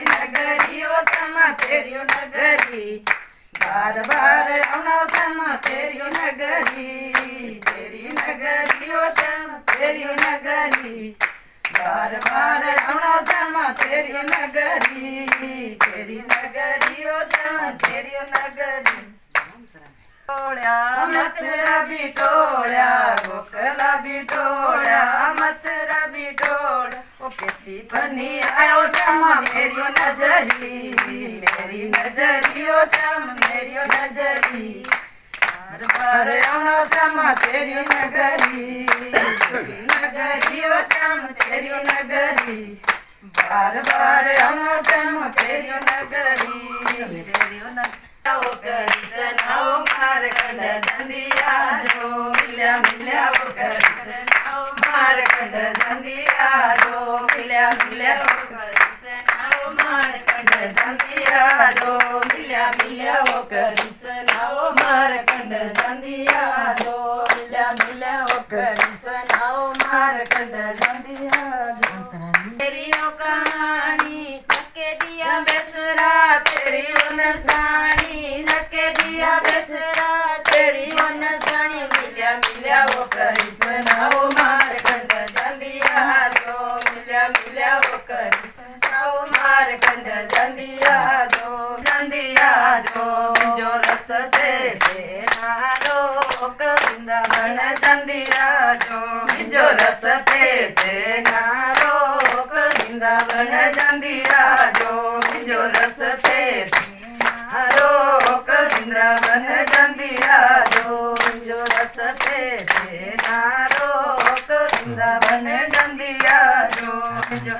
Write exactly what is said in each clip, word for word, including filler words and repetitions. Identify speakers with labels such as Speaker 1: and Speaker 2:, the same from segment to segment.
Speaker 1: नगरी ओ समा तेरी नगरी बार बार आना समा तेरी नगरी तेरी नगरी ओ समा तेरी नगरी बार बार आना समा तेरी नगरी तेरी नगरी ओ समा तेरी नगरी टोळ्या मथुरा बिटोळ्या गोकला बिटोळ्या मथुरा बिटोळ्या ओ किती बनी आयो समा मेरी नजरी मेरी नजरी ओ समा मेरी नजरी बार बार आना समा तेरी नगरी तेरी नगरी ओ समा तेरी नगरी बार बार आना समा तेरी नगरी तेरी नगरी ओ करी सनाओ मार कंड दंडिया जो मिल्या मिल्या ओ करी सनाओ मार कंड दंडिया जो मिल्या मिल्या ओ करी सनाओ मार कंड दंडिया जो मिल्या मिल्या ओ करी सनाओ मार कंड दंडिया जो मिल्या मिल्या ओ करी सनाओ मार कंड दंडिया जो तेरी ओ कहानी नके दिया बेसरा तेरी उनसानी नके दिया बेसरा तेरी उनसानी मिल्या मिल्या वो करी सनाओ मार कंड दंडिया जो मिल्या मिल्या वो करी सनाओ मार कंड दंडिया जो दंडिया जो जो रस ते ते नारो वृंदावन दंडिया जो जो रस ते ते नारो वृंदावन दंडिया जो जो रस ते नारो वृंदावन दंडिया जो जो रस ते नारो वृंदावन दंडिया जो जो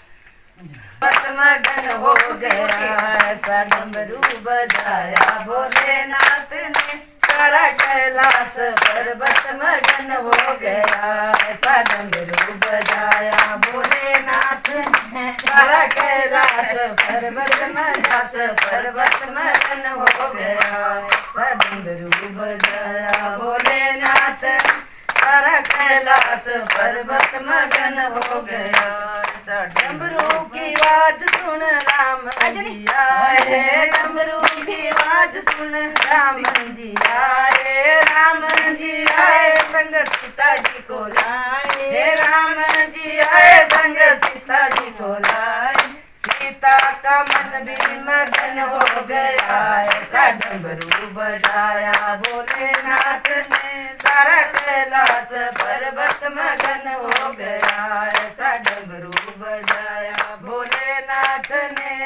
Speaker 1: बस मगन हो गया ऐसा डमरू बजाया भोलेनाथ ने सारा कैलाश पर्वत मगन हो गया ऐसा डमरू बजाया भोलेनाथ ने सारा कैलाश पर्वत मजास पर्वत मगन हो गया ऐसा डमरू बजाया भोलेनाथ सारा कैलाश पर्वत मगन हो गया ऐसा डमरू की आवाज सुन राम जी आए डमरू की आवाज सुन राम जी आए राम जी आए संग सीता जी को लाए राम जी आए संग सीता जी को लाए सीता का मन भी मगन हो गया ऐसा डमरू बजाया भोलेनाथ ने सारा कैलाश पर्वत मगन हो गया ऐसा डमरू बजाया भोलेनाथ ने।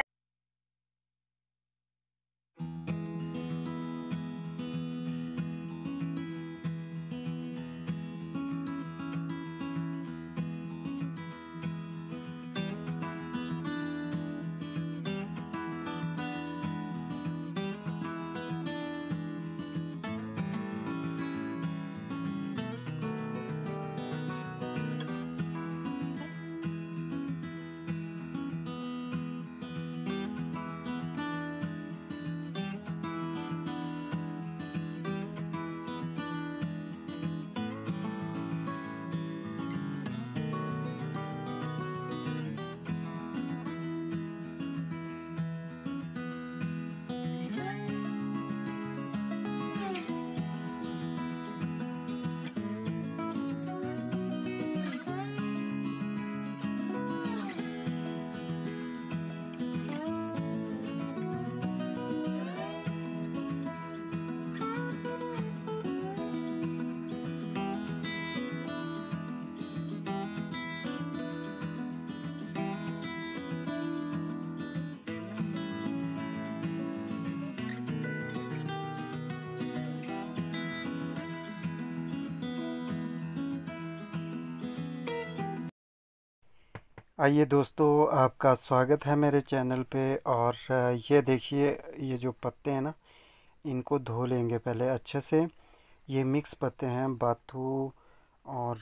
Speaker 2: आइए दोस्तों, आपका स्वागत है मेरे चैनल पे। और ये देखिए, ये जो पत्ते हैं ना, इनको धो लेंगे पहले अच्छे से। ये मिक्स पत्ते हैं, बाथू और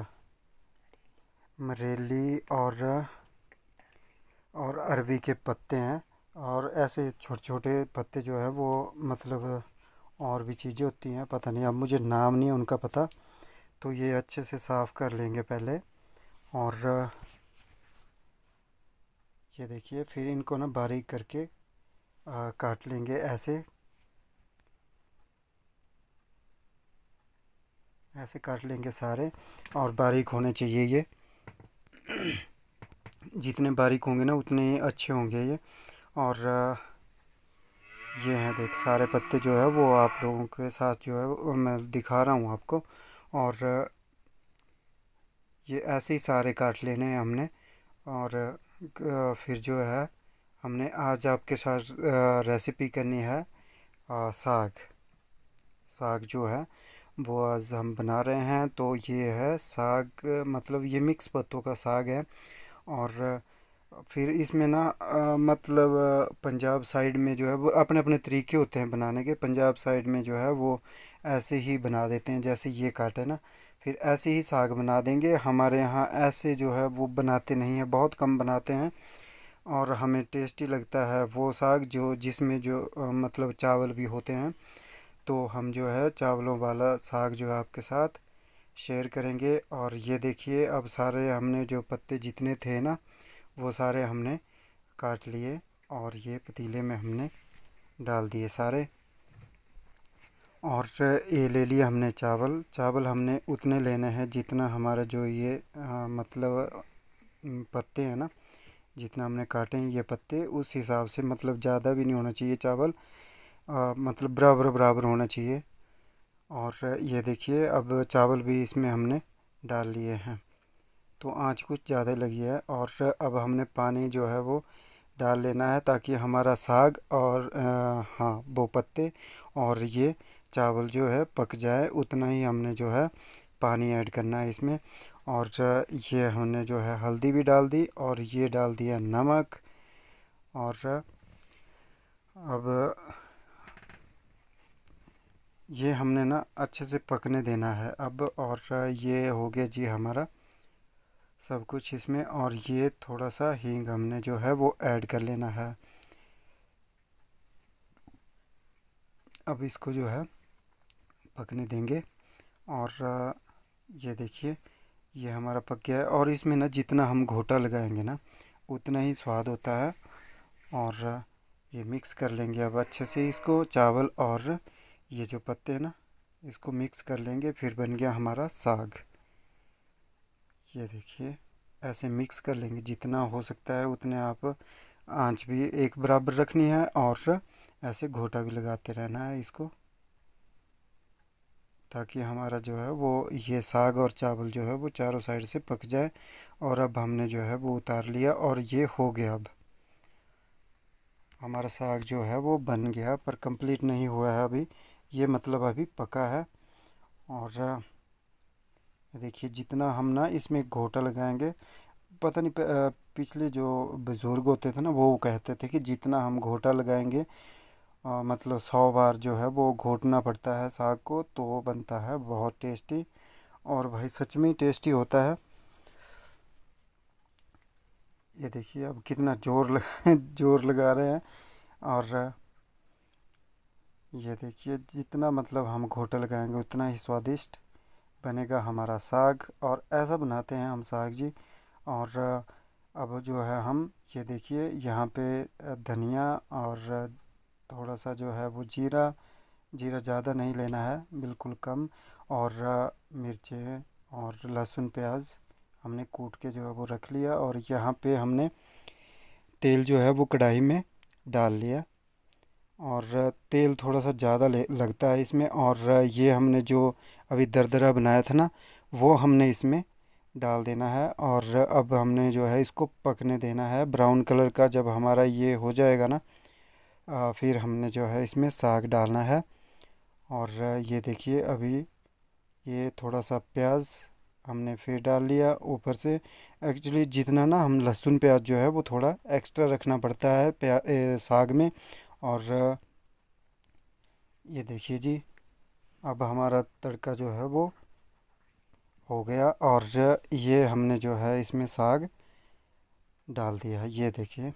Speaker 2: मरेली और और अरवी के पत्ते हैं। और ऐसे छोटे छोटे पत्ते जो है वो मतलब और भी चीज़ें होती हैं, पता नहीं, अब मुझे नाम नहीं है उनका पता। तो ये अच्छे से साफ़ कर लेंगे पहले। और ये देखिए, फिर इनको ना बारीक करके आ, काट लेंगे ऐसे, ऐसे काट लेंगे सारे। और बारीक होने चाहिए ये, जितने बारीक होंगे ना उतने ही अच्छे होंगे ये। और आ, ये हैं देख, सारे पत्ते जो है वो आप लोगों के साथ जो है वो मैं दिखा रहा हूँ आपको। और आ, ये ऐसे ही सारे काट लेने हैं हमने। और आ, फिर जो है हमने आज आपके साथ आ, रेसिपी करनी है आ, साग। साग जो है वो आज हम बना रहे हैं। तो ये है साग, मतलब ये मिक्स पत्तों का साग है। और फिर इसमें ना अ, मतलब अ, पंजाब साइड में जो है वो अपने अपने तरीके होते हैं बनाने के। पंजाब साइड में जो है वो ऐसे ही बना देते हैं जैसे ये काटे ना, फिर ऐसे ही साग बना देंगे। हमारे यहाँ ऐसे जो है वो बनाते नहीं हैं, बहुत कम बनाते हैं। और हमें टेस्टी लगता है वो साग जो जिसमें जो अ, मतलब चावल भी होते हैं। तो हम जो है चावलों वाला साग जो है आपके साथ शेयर करेंगे। और ये देखिए, अब सारे हमने जो पत्ते जितने थे ना वो सारे हमने काट लिए और ये पतीले में हमने डाल दिए सारे। और ये ले लिए हमने चावल। चावल हमने उतने लेने हैं जितना हमारा जो ये आ, मतलब अम, पत्ते हैं ना, जितना हमने काटे हैं ये पत्ते उस हिसाब से, मतलब ज़्यादा भी नहीं होना चाहिए चावल, आ, मतलब बराबर बराबर होना चाहिए। और ये देखिए, अब चावल भी इसमें हमने डाल लिए हैं। तो आंच कुछ ज़्यादा लगी है। और अब हमने पानी जो है वो डाल लेना है ताकि हमारा साग और अ, हाँ वो पत्ते और ये चावल जो है पक जाए। उतना ही हमने जो है पानी ऐड करना है इसमें। और ये हमने जो है हल्दी भी डाल दी और ये डाल दिया नमक। और अब ये हमने ना अच्छे से पकने देना है अब। और ये हो गया जी हमारा सब कुछ इसमें। और ये थोड़ा सा हींग हमने जो है वो ऐड कर लेना है। अब इसको जो है पकने देंगे। और अ, ये देखिए, ये हमारा पक गया है। और इसमें ना जितना हम घोटा लगाएंगे ना उतना ही स्वाद होता है। और अ, ये मिक्स कर लेंगे अब अच्छे से इसको, चावल और ये जो पत्ते हैं ना इसको मिक्स कर लेंगे। फिर बन गया हमारा साग। ये देखिए, ऐसे मिक्स कर लेंगे जितना हो सकता है उतने आप। आंच भी एक बराबर रखनी है और ऐसे घोटा भी लगाते रहना है इसको, ताकि हमारा जो है वो ये साग और चावल जो है वो चारों साइड से पक जाए। और अब हमने जो है वो उतार लिया और ये हो गया। अब हमारा साग जो है वो बन गया, पर कंप्लीट नहीं हुआ है अभी, ये मतलब अभी पका है। और ये देखिए, जितना हम ना इसमें घोटा लगाएंगे, पता नहीं प- अ, पिछले जो बुज़ुर्ग होते थे ना वो कहते थे कि जितना हम घोटा लगाएंगे अ, मतलब सौ बार जो है वो घोटना पड़ता है साग को, तो वो बनता है बहुत टेस्टी। और भाई सच में ही टेस्टी होता है। ये देखिए, अब कितना जोर लगा जोर लगा रहे हैं। और ये देखिए, जितना मतलब हम घोटा लगाएंगे उतना ही स्वादिष्ट बनेगा हमारा साग। और ऐसा बनाते हैं हम साग जी। और अब जो है हम, ये देखिए यहाँ पे धनिया और थोड़ा सा जो है वो जीरा, जीरा ज़्यादा नहीं लेना है, बिल्कुल कम। और मिर्चें और लहसुन प्याज हमने कूट के जो है वो रख लिया। और यहाँ पे हमने तेल जो है वो कढ़ाई में डाल लिया। और तेल थोड़ा सा ज़्यादा ले लगता है इसमें। और ये हमने जो अभी दरदरा बनाया था ना वो हमने इसमें डाल देना है। और अब हमने जो है इसको पकने देना है ब्राउन कलर का। जब हमारा ये हो जाएगा ना आ, फिर हमने जो है इसमें साग डालना है। और ये देखिए, अभी ये थोड़ा सा प्याज हमने फिर डाल लिया ऊपर से। एक्चुअली जितना ना हम लहसुन प्याज जो है वो थोड़ा एक्स्ट्रा रखना पड़ता है प्या ए, साग में। और ये देखिए जी, अब हमारा तड़का जो है वो हो गया। और ये हमने जो है इसमें साग डाल दिया है, ये देखिए।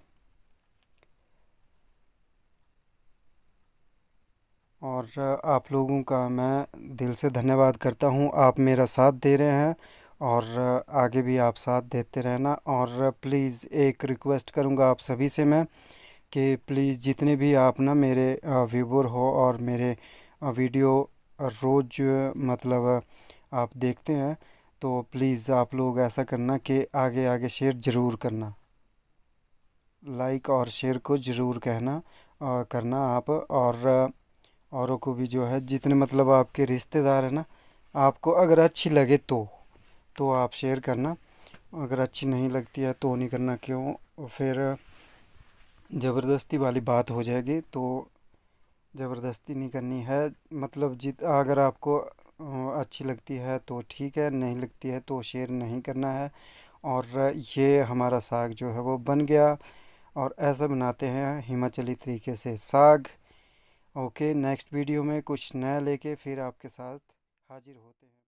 Speaker 2: और आप लोगों का मैं दिल से धन्यवाद करता हूँ, आप मेरा साथ दे रहे हैं। और आगे भी आप साथ देते रहना। और प्लीज़ एक रिक्वेस्ट करूँगा आप सभी से मैं कि प्लीज़ जितने भी आप ना मेरे व्यूवर हो और मेरे वीडियो रोज़ मतलब आप देखते हैं, तो प्लीज़ आप लोग ऐसा करना कि आगे आगे शेयर ज़रूर करना, लाइक और शेयर को ज़रूर कहना अ, करना आप। और औरों को भी जो है जितने मतलब आपके रिश्तेदार हैं ना, आपको अगर अच्छी लगे तो तो आप शेयर करना, अगर अच्छी नहीं लगती है तो नहीं करना। क्यों फिर ज़बरदस्ती वाली बात हो जाएगी, तो ज़बरदस्ती नहीं करनी है। मतलब जित अगर आपको अ, अच्छी लगती है तो ठीक है, नहीं लगती है तो शेयर नहीं करना है। और ये हमारा साग जो है वो बन गया, और ऐसा बनाते हैं हिमाचली तरीके से साग। ओके, नेक्स्ट वीडियो में कुछ नया लेके फिर आपके साथ हाजिर होते हैं।